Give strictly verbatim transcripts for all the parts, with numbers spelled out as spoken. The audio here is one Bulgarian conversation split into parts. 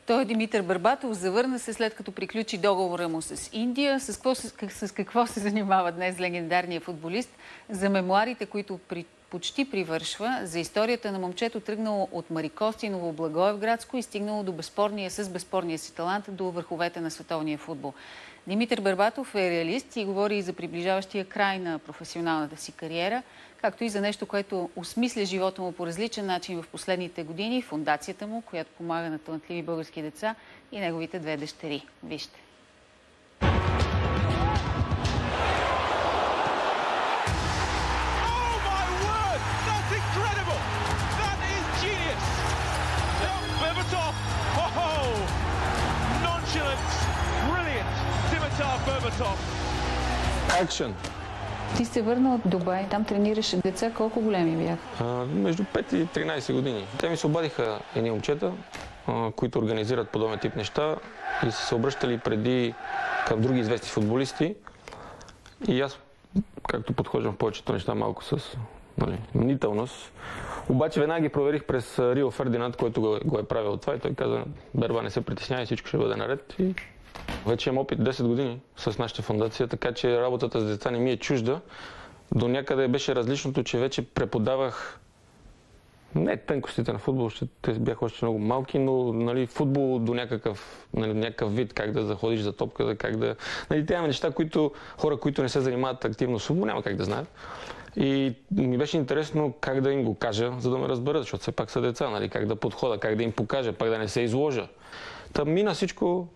Той Димитър Барбатов завърна се след като приключи договора му с Индия. С какво, с какво се занимава днес легендарният футболист? За мемуарите, които при, почти привършва, за историята на момчето, тръгнало от Марикостиново, Благоевградско и стигнало до безспорния, с безспорния си талант до върховете на световния футбол. Димитър Барбатов е реалист и говори и за приближаващия край на професионалната си кариера, както и за нещо, което осмисля живота му по различен начин в последните години, фондацията му, която помага на талантливи български деца и неговите две дъщери. Вижте. Action. Ти се върна от Дубай, там тренираше деца. Колко големи бяха? А, между пет и тринайсет години. Те ми се обадиха едни момчета, а, които организират подобен тип неща и са се обръщали преди към други известни футболисти. И аз, както подхождам в повечето неща, малко с нали, мнителност. Обаче веднага ги проверих през Рио Фердинанд, който го, го е правил това и той каза: Берба, не се притеснявай, всичко ще бъде наред. И вече имам опит десет години с нашата фондация, така че работата с деца не ми е чужда. До някъде беше различното, че вече преподавах не тънкостите на футбол, те бяха още много малки, но нали, футбол до някакъв, нали, някакъв вид, как да заходиш за топката, как да... Нали, те неща, които хора, които не се занимават активно с футбол, няма как да знаят. И ми беше интересно как да им го кажа, за да ме разберат, защото все пак са деца, нали, как да подходя, как да им покажа, пак да не се изложа. Та мина всичко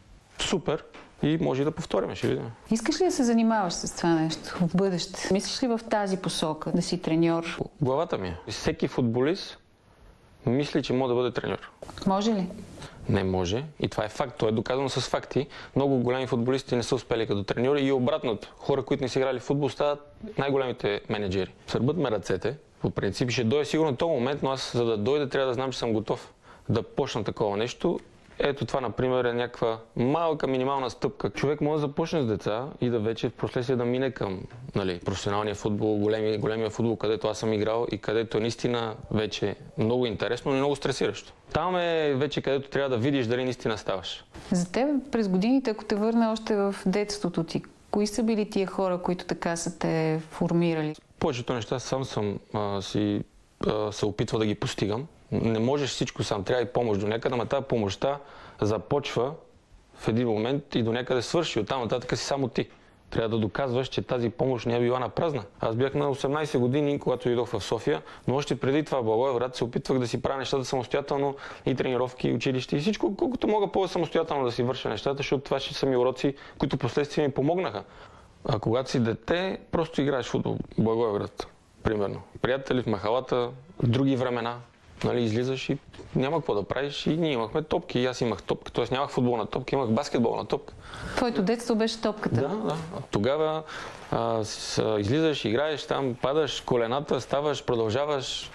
супер и може и да повторим, ще видим. Искаш ли да се занимаваш с това нещо в бъдеще? Мислиш ли в тази посока да си треньор? Главата ми е. Всеки футболист мисли, че може да бъде треньор. Може ли? Не може. И това е факт. То е доказано с факти. Много големи футболисти не са успели като треньори и обратното. Хора, които не са играли в футбол, стават най-големите менеджери. Сърбат ме ръцете. По принцип ще дойде сигурно този момент, но аз за да дойде трябва да знам, че съм готов да почна такова нещо. Ето това, например, е някаква малка минимална стъпка. Човек може да започне с деца и да вече в последствие да мине към нали, професионалния футбол, големи, големия футбол, където аз съм играл и където е наистина вече много интересно, но много стресиращо. Там е вече където трябва да видиш дали наистина ставаш. За теб през годините, ако те върна още в детството ти, кои са били тия хора, които така са те формирали? Повечето неща сам съм а, си а, се опитва да ги постигам. Не можеш всичко сам, трябва и помощ до някъде, но тази помощта започва в един момент и до някъде свърши. Оттам нататък си само ти. Трябва да доказваш, че тази помощ не е била на празна. Аз бях на осемнайсет години, когато идох в София, но още преди това в Благоевград се опитвах да си правя нещата самостоятелно и тренировки, и училище и всичко, колкото мога по-самостоятелно да си върша нещата, защото това ще са ми уроци, които последствия ми помогнаха. А когато си дете, просто играеш футбол в Благоевград, примерно. Приятели в махалата, в други времена. Нали, излизаш и няма какво да правиш и ние имахме топки. И аз имах топка, т.е. нямах футболна топка, имах баскетболна топка. Твоето детство беше топката? Да, да. Тогава а, с, а, излизаш, играеш там, падаш колената, ставаш, продължаваш,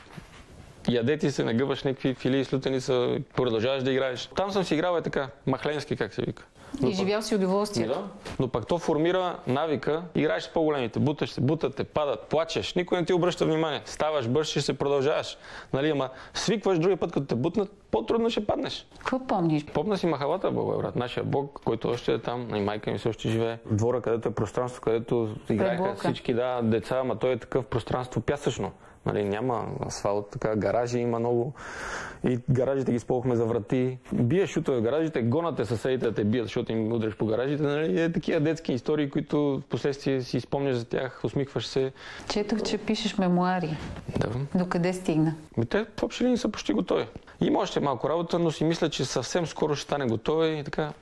яде ти се, нагъваш някакви филии, слютеница, продължаваш да играеш. Там съм си играл е така, махленски, как се вика. Но и живял си удоволствието. Да, но пък то формира навика, играеш с по-големите, буташ се, бутат те, падат, плачеш, никой не ти обръща внимание. Ставаш, бършиш се, продължаваш. Нали, ама свикваш другия път, като те бутнат, по-трудно ще паднеш. Какво помниш? Помня си махалата в Благоевград, нашия бог, който още е там, и майка ми се още живее. Двора, където е пространство, където играеха всички да, деца, ама той е такъв пространство пясъчно. Нали, няма асфалт, така, гаражи има много и гаражите ги използвахме за врати. Биеш шутове в гаражите, гонате съседите да те бият, защото им удреш по гаражите. Нали, е такива детски истории, които в последствие си спомняш за тях, усмихваш се. Четох, че пишеш мемуари. Да. Докъде стигна? Ми, те в общи линии са почти готови. Има още малко работа, но си мисля, че съвсем скоро ще стане готови и така.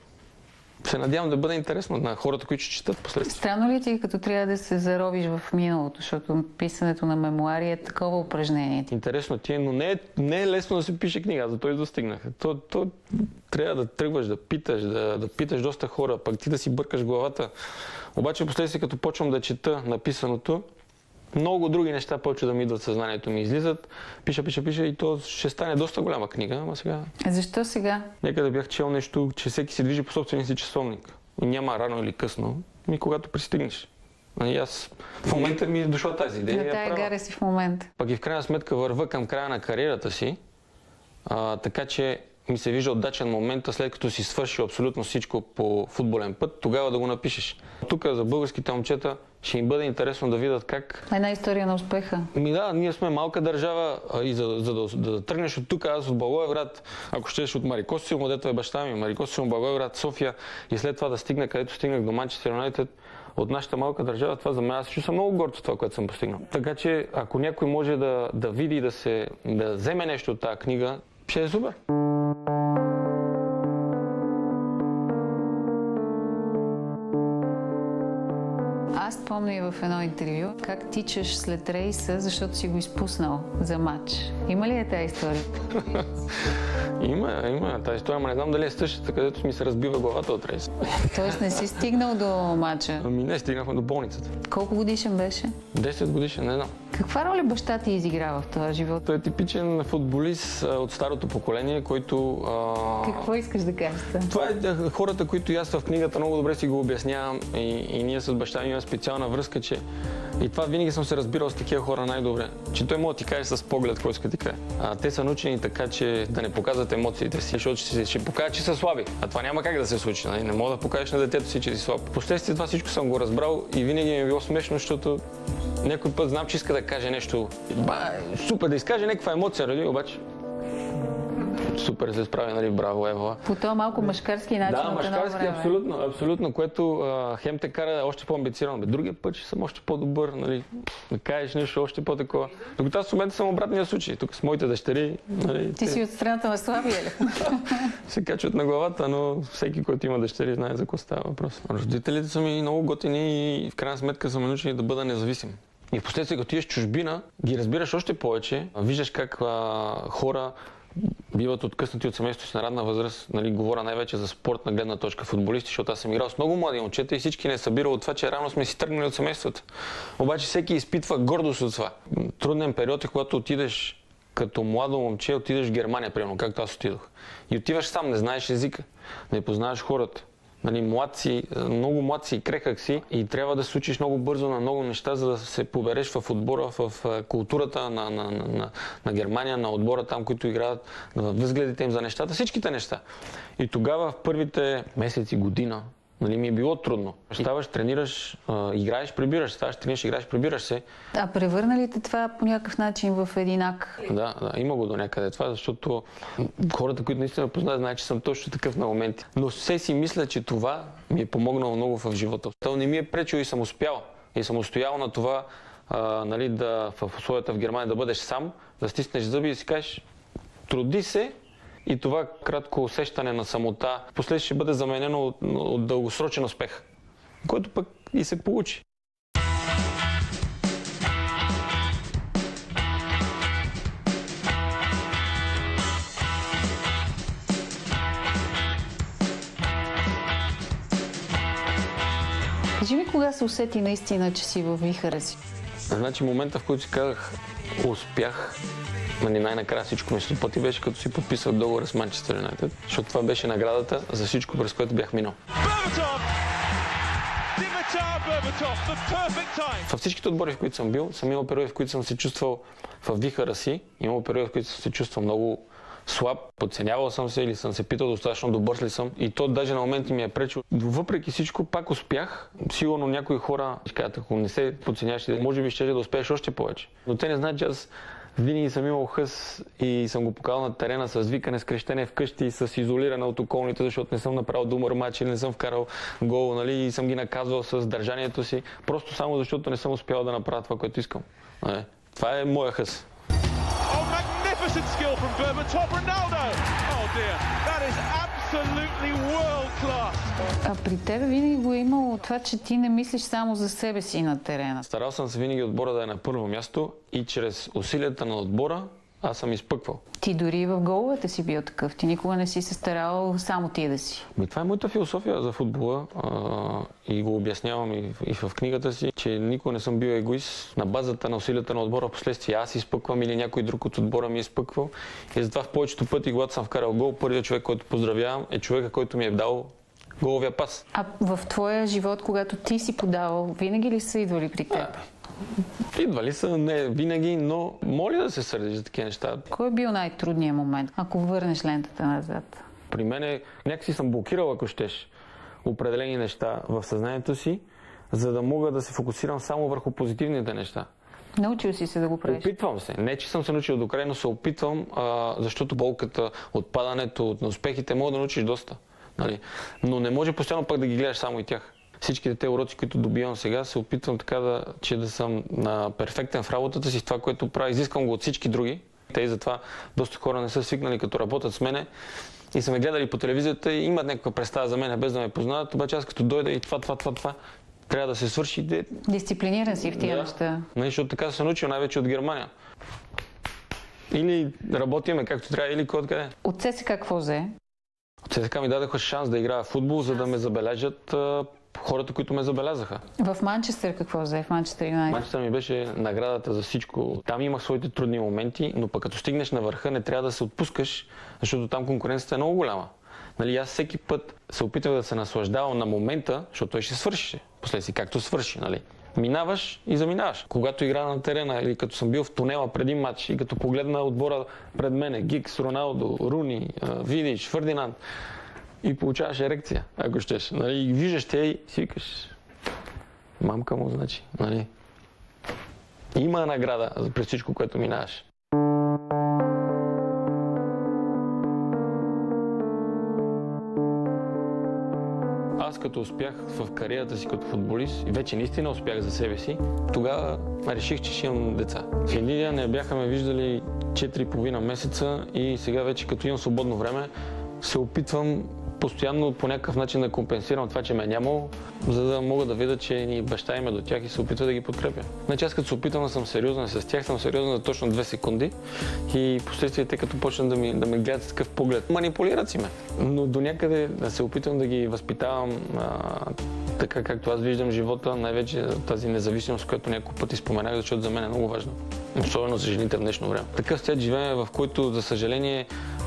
Се надявам да бъде интересно на хората, които ще четат последствие. Странно ли ти, като трябва да се заробиш в миналото, защото писането на мемуари е такова упражнение? Интересно ти е, но не е, не е лесно да се пише книга, за той достигнах. То, то трябва да тръгваш, да питаш, да, да питаш доста хора, пък ти да си бъркаш главата. Обаче последствие, като почвам да чета написаното, много други неща почват да ми идват в съзнанието ми, излизат, пиша, пиша, пиша и то ще стане доста голяма книга, ама сега... Защо сега? Някъде бях чел нещо, че всеки се движи по собствения си часовник. И няма рано или късно, и когато пристигнеш. И аз в момента ми е дошла тази идея. На тая гаря си в момента. Пък и в крайна сметка върва към края на кариерата си, а, така че ми се вижда удачен момент, след като си свършил абсолютно всичко по футболен път, тогава да го напишеш. Тук за българските момчета ще им бъде интересно да видят как... Една история на успеха. Ми да, ние сме малка държава и за, за да, да, да тръгнеш от тук, аз от Благоевград, ако щеш от Марикосиум, дето е баща ми, Марикосиум, Благоевград, София и след това да стигна където стигнах до Манчестър Юнайтед, от нашата малка държава, това за мен, аз се чувствам много горд от това, което съм постигнал. Така че, ако някой може да, да види и да, се, да вземе нещо от тази книга, ще е супер. Аз помня и в едно интервю как тичаш след рейса, защото си го изпуснал за матч. Има ли е тази история? Има, има тази история, но не знам дали е същата, където ми се разбива главата от рейса. Тоест не си стигнал до матча? Ами не, стигнахме до болницата. Колко годишен беше? десет годишен, не знам. Каква роля баща ти изиграва в този живот? Той е типичен футболист от старото поколение, който... А... Какво искаш да кажеш? Това е хората, които и аз в книгата много добре си го обяснявам и, и ние с баща ми имаме специална връзка, че и това винаги съм се разбирал с такива хора най-добре, че той може да ти каже с поглед кой иска да ти каже. А те са научени така, че да не показват емоциите си, защото ще, ще покажат, че са слаби. А това няма как да се случи. Нали? Не мога да покажеш на детето си, че си слаб. Впоследствие това всичко съм го разбрал и винаги ми е било смешно, защото някой път знам, че иска да каже нещо. Ба, супер, да изкаже някаква емоция, нали? Обаче супер се справя, нали, браво, Ева. По този малко мъжкарски начин. Да, мъжкарски, абсолютно, абсолютно, което а, хем те кара още по-амбициозно. Другия път ще съм още по-добър, нали, да кажеш нещо още по-такова. Докато аз в момента съм обратния случай. Тук с моите дъщери, нали... Ти те... си от страната на слабия ли? се качват на главата, но всеки, който има дъщери, знае за какво става въпрос. Родителите са ми много готини и в крайна сметка са ме научени да бъда независим. И в последствие, като ти чужбина, ги разбираш още повече, виждаш как а, хора биват откъснати от семейството си на ранна възраст. Нали, говоря най-вече за спортна гледна точка футболисти, защото аз съм играл с много млади момчета и всички не събирал от това, че рано сме си тръгнали от семейството. Обаче всеки изпитва гордост от това. Труден период е, когато отидеш като младо момче, отидеш в Германия, примерно, както аз отидох. И отиваш сам, не знаеш езика, не познаваш хората. Нали, млад си, много млад си и крехък си и трябва да се учиш много бързо на много неща, за да се побереш в отбора, в културата на, на, на, на Германия, на отбора там, които играят, в възгледите им за нещата, всичките неща. И тогава в първите месеци, година, нали, ми е било трудно. Ставаш, тренираш, играеш, прибираш, ставаш, тренираш, играеш, прибираш се. А превърна ли те това по някакъв начин в един ак? Да, да, има го до някъде това, защото хората, които наистина познават, знаят, че съм точно такъв на моменти. Но все си мисля, че това ми е помогнало много в живота. То не ми е пречил и съм успял. И съм устоял на това, а, нали, да в условията в Германия да бъдеш сам, да стиснеш зъби и си кажеш, труди се. И това кратко усещане на самота впоследствие ще бъде заменено от, от дългосрочен успех, който пък и се получи. Кажи ми, кога се усети наистина, че си във вихъра си? Значи момента, в който си казах, успях, нали, най-накрая всичко ми се пъти беше като си подписах договора с Манчестър Юнайтед, защото това беше наградата за всичко, през което бях минал. Във всичките отбори, в които съм бил, съм имал периоди, в които съм се чувствал в вихъра си, имал периоди, в които съм се чувствал много слаб, подценявал съм се или съм се питал достатъчно добър ли съм и то даже на моменти ми е пречил. Въпреки всичко пак успях. Сигурно някои хора ще кажат, ако не се подценяваш, може би ще да успееш още повече. Но те не знаят, че аз винаги съм имал хъс и съм го показал на терена с викане, с крещене вкъщи и с изолиране от околните, защото не съм направил добър мач или не съм вкарал гол, нали, и съм ги наказвал с държанието си, просто само защото не съм успял да направя това, което искам. Нали. Това е моя хъс. Skill from Berbatov, Ronaldo. Oh dear, that is absolutely world class. А при тебе винаги го е имало това, че ти не мислиш само за себе си на терена. Старал съм се винаги отбора да е на първо място и чрез усилията на отбора аз съм изпъквал. Ти дори в головете си бил такъв. Ти никога не си се старал само ти да си. Ми, това е моята философия за футбола а, и го обяснявам и, и в книгата си, че никога не съм бил егоист. На базата на усилията на отбора, последствие аз изпъквам или някой друг от отбора ми е изпъквал. И затова в повечето пъти, когато съм вкарал гол, първият човек, който поздравявам, е човека, който ми е дал головия пас. А в твоя живот, когато ти си подавал, винаги ли са идвали при теб? Идвали са, не винаги, но моля да се сърдиш за такива неща. Кой е бил най-трудният момент, ако върнеш лентата назад? При мен някакси съм блокирал, ако щеш, определени неща в съзнанието си, за да мога да се фокусирам само върху позитивните неща. Научил си се да го правиш? Опитвам се. Не, че съм се научил до край, но се опитвам, а, защото болката, отпадането от неуспехите, мога да научиш доста. Нали? Но не може постоянно пък да ги гледаш само и тях. Всичките те уроци, които добивам сега, се опитвам така да, че да съм на перфектен в работата си, в това, което правя. Изисквам го от всички други. Те и затова доста хора не са свикнали, като работят с мене и са ме гледали по телевизията и имат някаква представа за мен, без да ме познават. Обаче аз като дойда и това, това, това, това, трябва да се свърши. Дисциплиниран си в тия да. неща. Нали, защото така се научил най-вече от Германия. Или работиме както трябва, или кой откъде. От ЦСКА какво взе? От ЦСКА ми дадоха шанс да играя в футбол, за да ме забележат а, хората, които ме забелязаха. В Манчестър какво взе? В Манчестър Юнайтед? Манчестър ми беше наградата за всичко. Там имах своите трудни моменти, но пък като стигнеш на върха, не трябва да се отпускаш, защото там конкуренцията е много голяма. Нали, аз всеки път се опитвах да се наслаждавам на момента, защото той ще свърши. После си както свърши, нали? Минаваш и заминаваш. Когато игра на терена или като съм бил в тунела преди матч и като погледна отбора пред мене, Гикс, Роналдо, Руни, Видич, Фердинанд и получаваш ерекция, ако щеш. Нали? И виждаш те и си викаш, мамка му, значи. Нали? Има награда през всичко, което минаваш. Аз като успях в кариерата си като футболист и вече наистина успях за себе си, тогава реших, че ще имам деца. В Индия не бяха ме виждали четири и половина месеца и сега вече като имам свободно време се опитвам постоянно по някакъв начин да компенсирам това, че ме е нямало, за да мога да видя, че ни баща им е до тях и се опитва да ги подкрепя. Значи аз като се опитвам да съм сериозен с тях, съм сериозен за точно две секунди и последствие те като почнат да ми, да ме гледат с такъв поглед, манипулират си ме. Но до някъде да се опитвам да ги възпитавам а, така както аз виждам живота, най-вече тази независимост, която няколко пъти споменах, защото за мен е много важно. Особено за жените в днешно време. Такъв свят живеем, в който, за съжаление,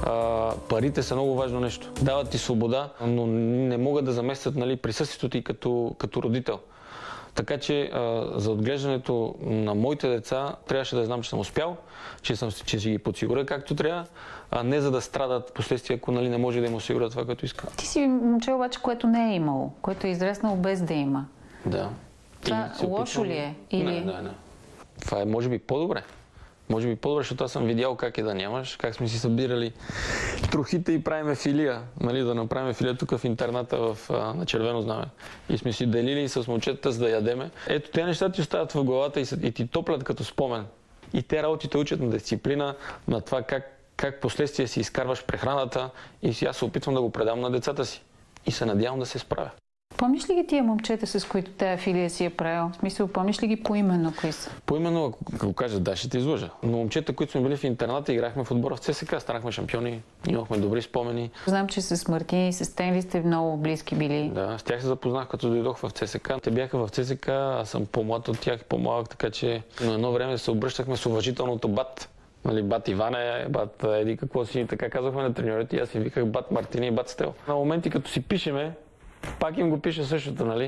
парите са много важно нещо. Дават ти свобода, но не могат да заместят, нали, присъствието ти като, като родител. Така че а, за отглеждането на моите деца трябваше да знам, че съм успял, че, съм, че си ги подсигуря както трябва, а не за да страдат последствия, ако, нали, не може да им осигуря това, което иска. Ти си момче обаче, което не е имало, което е израснало без да има. Да. Това лошо опитвам... ли е? Или... Не, не, не. Това е може би по-добре. Може би по-добре, защото аз съм видял как е да нямаш, как сме си събирали трохите и правиме филия, нали, да направим филия тук в интерната в, а, на Червено знаме. И сме си делили с момчетата, за да ядеме. Ето, тези неща ти остават в главата и, и ти топлят като спомен. И те работи те учат на дисциплина, на това как, как последствие си изкарваш прехраната и си аз се опитвам да го предам на децата си. И се надявам да се справя. Помниш ли ги тия момчета, с които тая филия си е правил? В смисъл, помниш ли ги поименно кои са? Поименно, ако, ако кажа, да, ще те излъжа. Но момчета, които сме били в интерната, играхме в отбора в ЦСКА, станахме шампиони, имахме добри спомени. Знам, че с Мартин и с Стенли сте много близки били. Да, с тях се запознах, като дойдох в ЦСКА. Те бяха в ЦСКА, аз съм по-млад от тях и по-малък, така че на едно време се обръщахме с уважителното бат. Нали, бат Иване, бат еди какво си, така казахме на треньорите и аз си виках бат Мартини и бат Стел. На моменти, като си пишеме, пак им го пише същото, нали?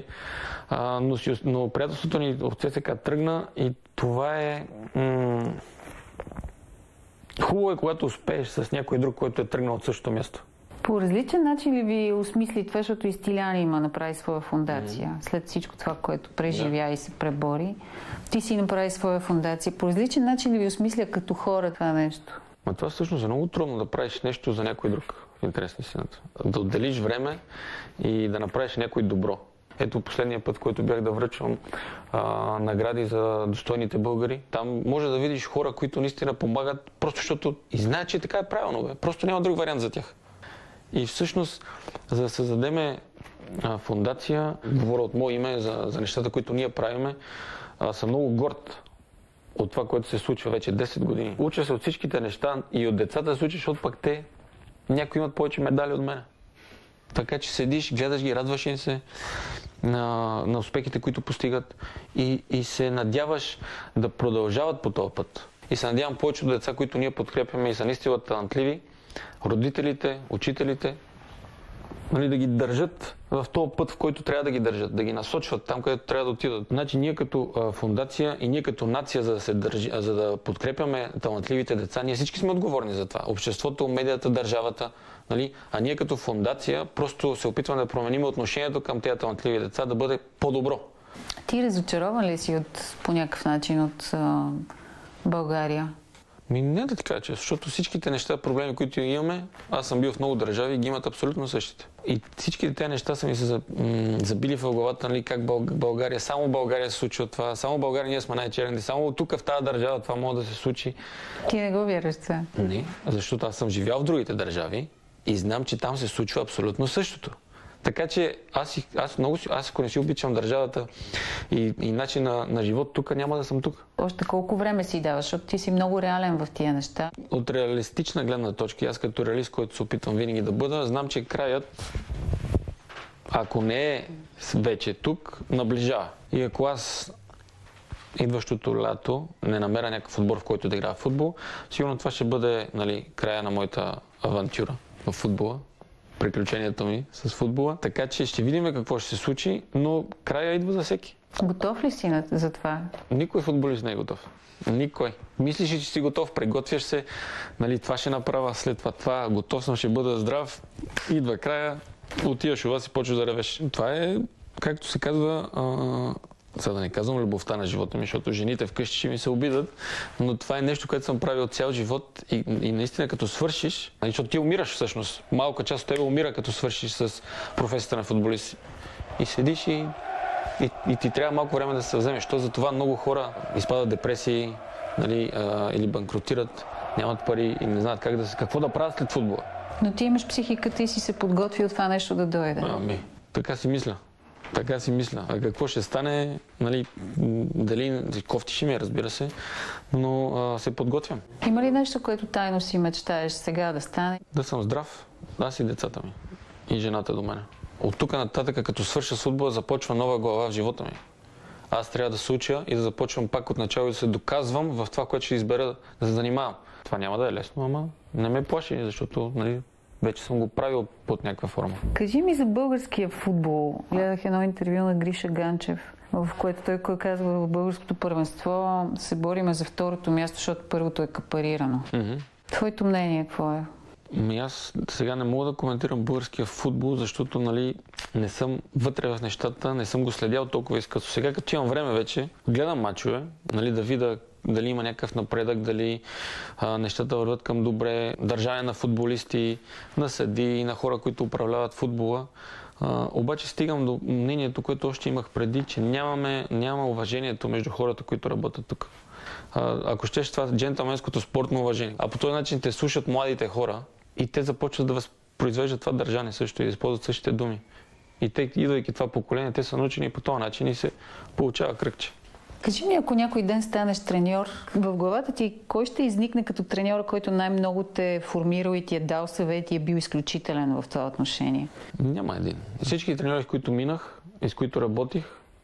А, но, си, но приятелството ни от ЦСКА тръгна и това е... М- хубаво е, когато успееш с някой друг, който е тръгнал от същото място. По различен начин ли ви осмисли това, защото и Стилян има направи своя фундация, mm-hmm. след всичко това, което преживя да. И се пребори. Ти си направи своя фундация. По различен начин ли ви осмисля като хора това нещо? Ма това всъщност е много трудно да правиш нещо за някой друг. В интерес на истината. Да отделиш време и да направиш някой добро. Ето последния път, който бях да връчвам а, награди за достойните българи. Там може да видиш хора, които наистина помагат, просто защото и знаят, че така е правилно. Бе. Просто няма друг вариант за тях. И всъщност, за да създадеме а, фундация, говоря от мое име за, за нещата, които ние правиме, а, съм много горд от това, което се случва вече десет години. Уча се от всичките неща и от децата се учиш, защото пък те някои имат повече медали от мен. Така че седиш, гледаш ги, радваш им се на, на успехите, които постигат и, и се надяваш да продължават по този път. И се надявам повечето деца, които ние подкрепяме и са наистина талантливи, родителите, учителите, нали, да ги държат в този път, в който трябва да ги държат, да ги насочват там, където трябва да отидат. Значи ние като а, фундация и ние като нация, за да, се държи, за да подкрепяме талантливите деца, ние всички сме отговорни за това. Обществото, медията, държавата. Нали? А ние като фундация просто се опитваме да променим отношението към тези талантливи деца, да бъде по-добро. Ти разочарован ли си от, по някакъв начин от а, България? Ми не да ти кажа, че, защото всичките неща, проблеми, които имаме, аз съм бил в много държави и ги имат абсолютно същите. И всичките тези неща са ми се забили в главата, нали, как България, само България се случва това, само България ние сме най-черните, само тук в тази държава това може да се случи. Ти не го вярваш това? Не, защото аз съм живял в другите държави и знам, че там се случва абсолютно същото. Така че аз, аз, много, аз ако не си обичам държавата и, и начин на, на живот тук, няма да съм тук. Още колко време си даваш, защото ти си много реален в тия неща? От реалистична гледна точка, аз като реалист, който се опитвам винаги да бъда, знам, че краят, ако не е вече тук, наближава. И ако аз идващото лято не намеря някакъв отбор, в който да играя в футбол, сигурно това ще бъде, нали, края на моята авантюра в футбола. Приключението ми с футбола. Така че ще видим какво ще се случи, но края идва за всеки. Готов ли си за това? Никой футболист не е готов. Никой. Мислиш, че си готов, приготвяш се, нали, това ще направя, след това това, готов съм, ще бъда здрав, идва края, отиваш у вас и почваш да ревеш. Това е, както се казва, а... сега да не казвам любовта на живота ми, защото жените вкъщи ще ми се обидат, но това е нещо, което съм правил цял живот и, и наистина като свършиш, защото ти умираш всъщност, малка част от тебе умира като свършиш с професията на футболист. И седиш и, и, и ти трябва малко време да се вземеш. Защото за това много хора изпадат депресии, нали, а, или банкротират, нямат пари и не знаят как да, какво да правят след футбола. Но ти имаш психиката и си се подготвил това нещо да дойде. Ами, така си мисля. Така си мисля. А какво ще стане, нали, дали кофти ще ми, разбира се, но а, се подготвям. Има ли нещо, което тайно си мечтаеш сега да стане? Да съм здрав, аз и децата ми, и жената до мене. От тук нататък, като свърша с футбола, започва нова глава в живота ми. Аз трябва да се уча и да започвам пак от начало и да се доказвам в това, което ще избера да се занимавам. Това няма да е лесно, ама не ме плаши, защото, нали, вече съм го правил под някаква форма. Кажи ми за българския футбол. Гледах едно интервю на Гриша Ганчев, в което той казва, в българското първенство се бориме за второто място, защото първото е капарирано. Mm-hmm. Твоето мнение какво е? Ами аз сега не мога да коментирам българския футбол, защото, нали, не съм вътре в нещата, не съм го следял толкова изкъсно. Сега, като имам време вече, гледам мачове, нали, да видя дали има някакъв напредък, дали а, нещата върват към добре, държане на футболисти, на съдии, на хора, които управляват футбола. А, обаче стигам до мнението, което още имах преди, че нямаме, няма уважението между хората, които работят тук. А, ако щеш това джентълменското спортно уважение. А по този начин те слушат младите хора и те започват да възпроизвеждат това държане също и да използват същите думи. И те, идвайки това поколение, те са научени по този начин и се получава кръгче. Кажи ми, ако някой ден станеш треньор, в главата ти кой ще изникне като треньора, който най-много те е формирал и ти е дал съвет и е бил изключителен в това отношение? Няма един. Всички треньори, с които минах и с които работих,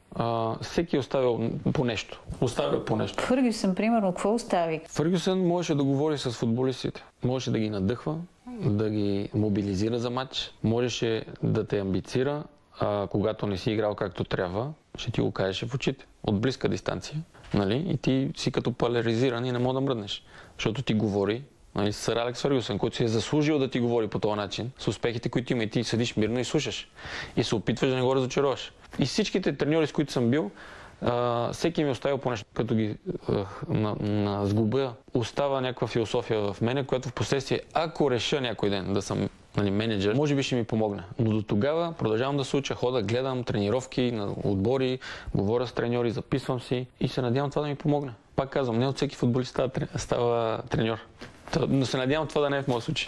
а, всеки е оставил по нещо. Оставил по нещо. Фъргюсън, примерно, какво остави? Фъргюсън можеше да говори с футболистите. Можеше да ги надъхва, да ги мобилизира за матч, можеше да те амбицира, а когато не си играл както трябва, ще ти го кажеше в очите. От близка дистанция, нали? И ти си като поляризиран и не мога да мръднеш. Защото ти говори, нали, с сър Алекс Фъргюсън, който си е заслужил да ти говори по този начин, с успехите, които има, и ти седиш мирно и слушаш. И се опитваш да не го разочароваш. И всичките треньори, с които съм бил, а, всеки ми е оставил по нещо, като ги а, на, на сгуба, остава някаква философия в мене, която в последствие, ако реша някой ден да съм, нали, менеджер, може би ще ми помогне. Но до тогава продължавам да се уча, хода, гледам тренировки на отбори, говоря с треньори, записвам си и се надявам това да ми помогне. Пак казвам, не от всеки футболист става, става треньор. Но се надявам това да не е в моя случай.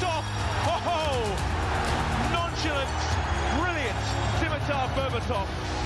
Berbatov.